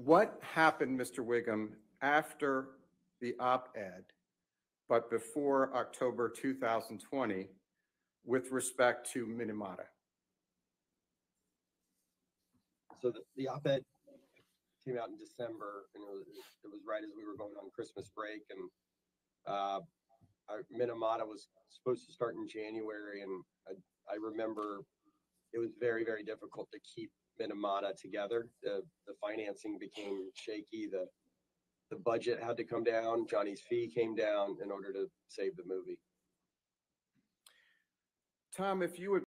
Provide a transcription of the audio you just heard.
What happened, Mr. Wiggum, after the op-ed, but before October 2020, with respect to Minamata? So the op-ed came out in December, and it was right as we were going on Christmas break, and Minamata was supposed to start in January, and I remember it was very, very difficult to keep Minamata together. The financing became shaky. The budget had to come down. Johnny's fee came down in order to save the movie. Tom, if you would